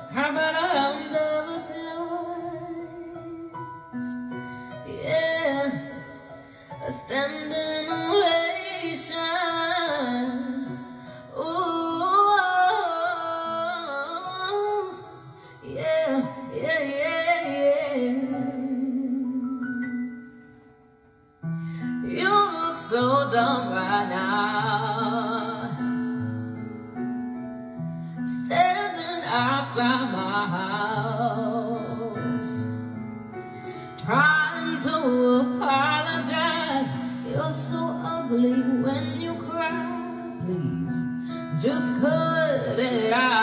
How about under the clouds? Yeah, a standing ovation. Ooh, yeah, yeah, yeah, yeah. You look so dumb right now, standing outside my house, trying to apologize. You're so ugly when you cry. Please, just cut it out.